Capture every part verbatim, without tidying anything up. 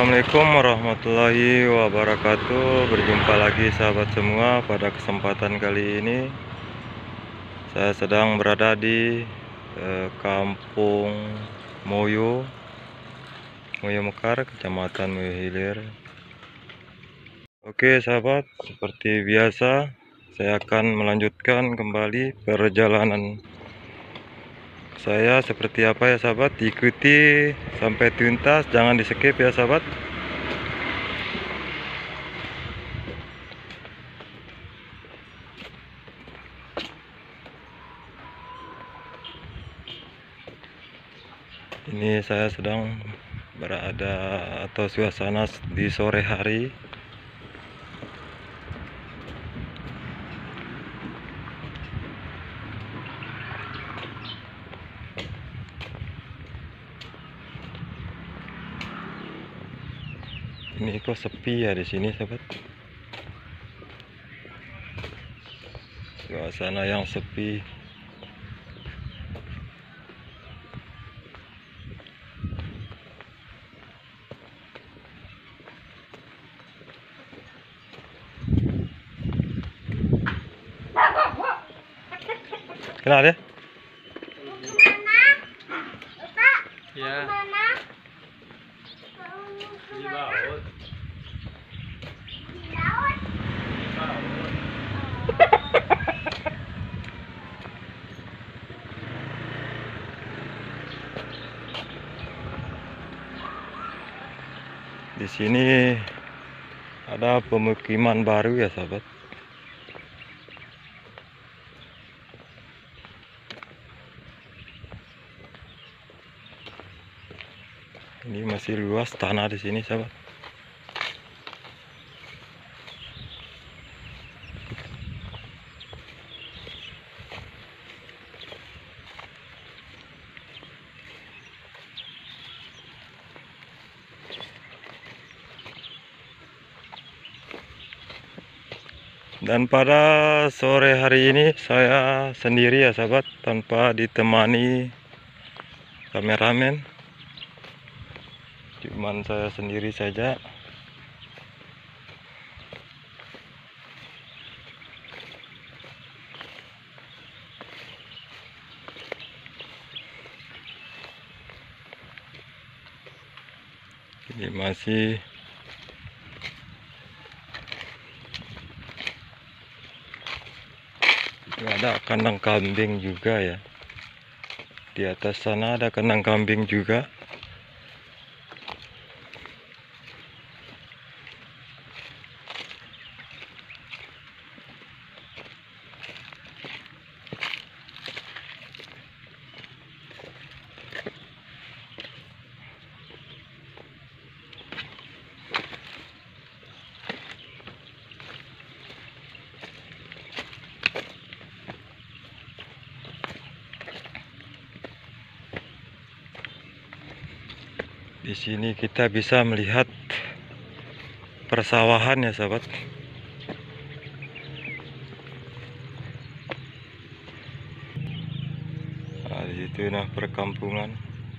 Assalamualaikum warahmatullahi wabarakatuh. Berjumpa lagi sahabat semua. Pada kesempatan kali ini saya sedang berada di eh, Kampung Moyo Moyo Mekar, Kecamatan Moyo Hilir. Oke sahabat, seperti biasa saya akan melanjutkan kembali perjalanan saya seperti apa ya sahabat. Diikuti sampai tuntas, jangan di skip ya sahabat. Ini saya sedang berada atau suasana di sore hari. Ini kok sepi ya di sini, sahabat. Suasana yang sepi. Kenal ya? Ya. Di laut. Di laut. Di sini ada pemukiman baru ya, sahabat. Ini masih luas tanah di sini, sahabat. Dan pada sore hari ini saya sendiri ya sahabat, tanpa ditemani kameramen. Cuman saya sendiri saja. Ini masih ada kandang kambing juga ya. Di atas sana ada kandang kambing juga. Di sini kita bisa melihat persawahan ya sahabat. Nah, di situ nah perkampungan.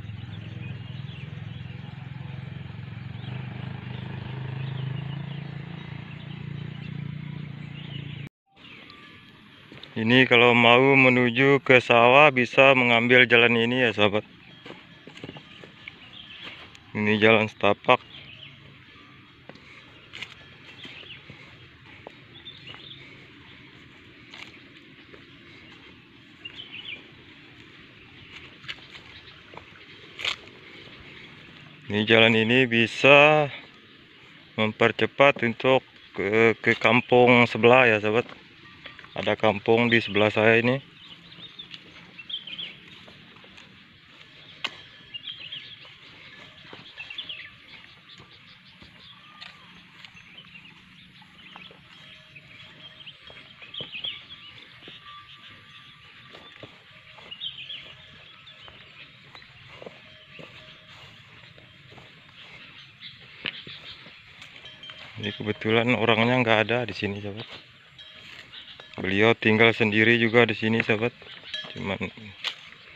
Ini kalau mau menuju ke sawah bisa mengambil jalan ini ya sahabat. Ini jalan setapak. Ini jalan ini bisa mempercepat untuk ke, ke kampung sebelah ya sahabat. Ada kampung di sebelah saya ini. Ini kebetulan orangnya nggak ada di sini, sahabat. Beliau tinggal sendiri juga di sini, sahabat. Cuman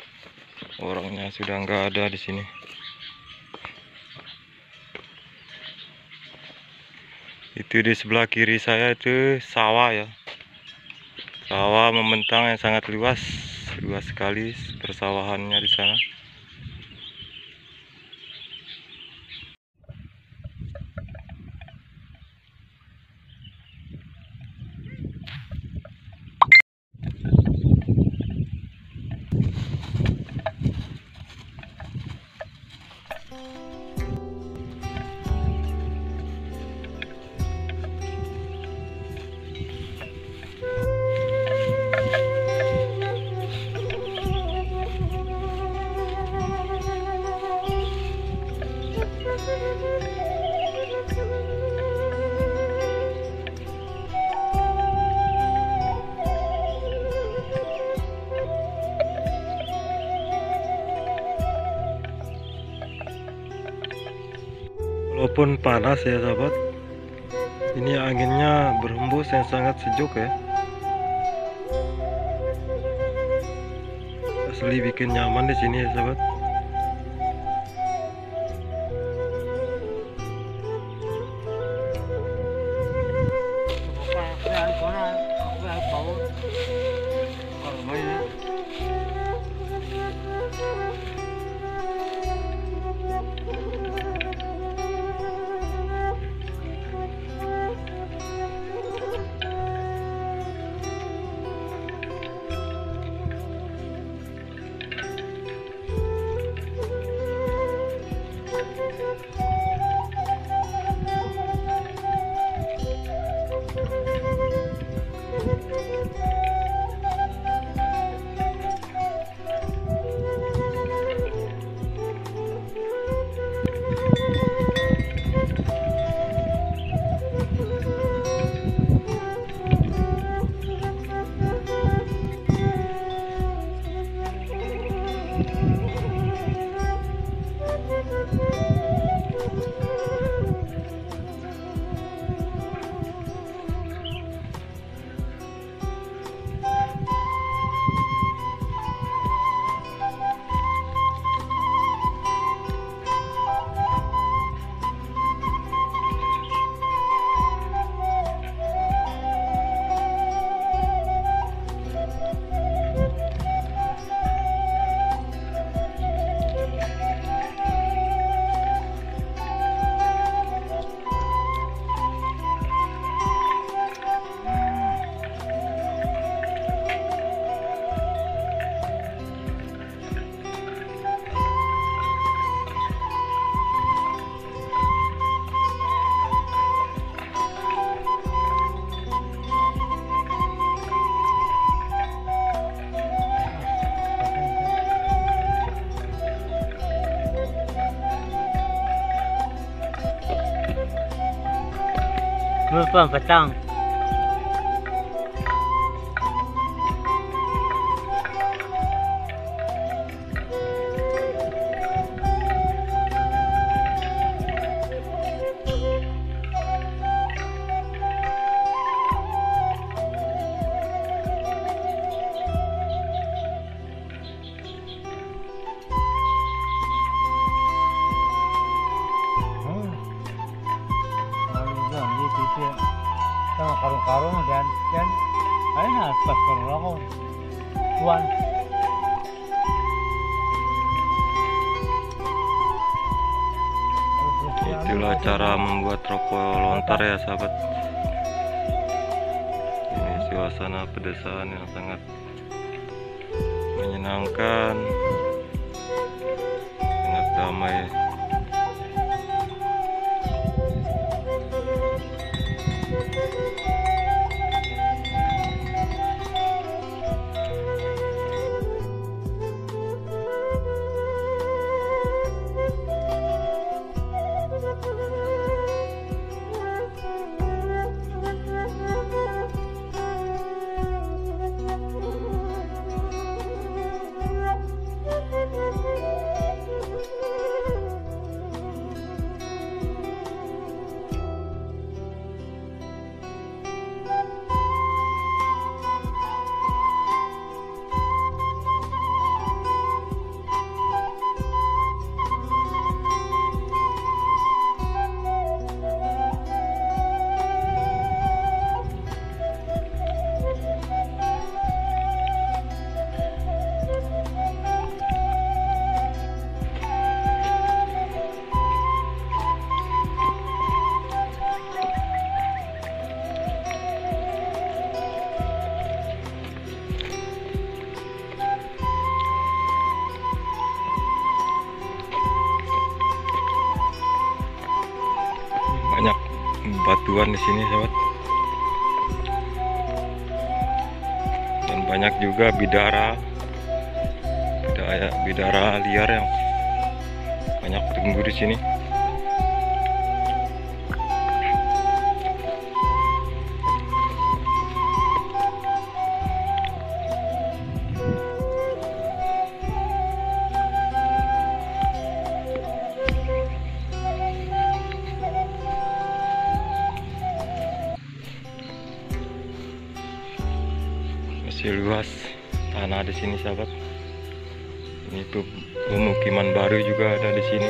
orangnya sudah nggak ada di sini. Itu di sebelah kiri saya itu sawah ya. Sawah membentang yang sangat luas, luas sekali persawahannya di sana. Walaupun panas ya sahabat, ini anginnya berhembus yang sangat sejuk ya. Asli bikin nyaman di sini ya sahabat. Lupa petang. Sama karung-karung dan dan ayo pas karung tuan. Itulah cara membuat rokok lontar ya sahabat. Ini suasana pedesaan yang sangat menyenangkan, sangat damai. bebatuan di sini, sahabat. Dan banyak juga bidara, bidara, bidara liar yang banyak tumbuh di sini. Masih luas tanah di sini, sahabat. Ini tuh pemukiman baru juga ada di sini.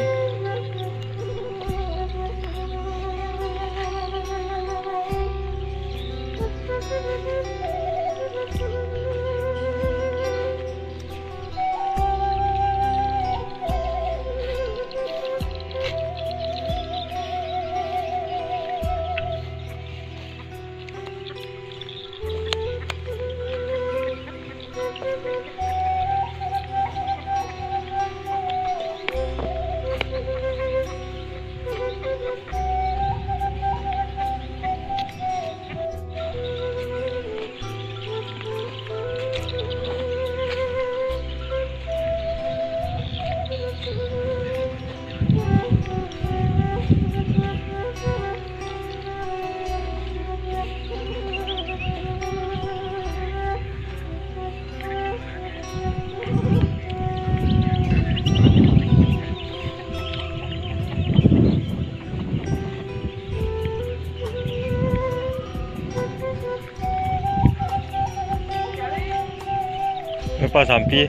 Apa sampi?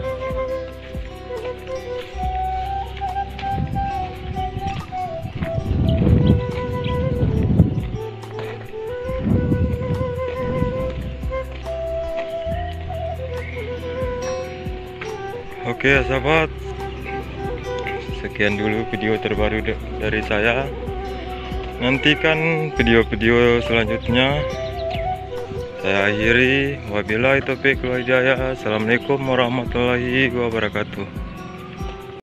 Oke, sahabat, sekian dulu video terbaru dari saya. Nantikan video-video selanjutnya. Saya akhiri, wabillahi taufiq wal hidayah. Assalamualaikum warahmatullahi wabarakatuh.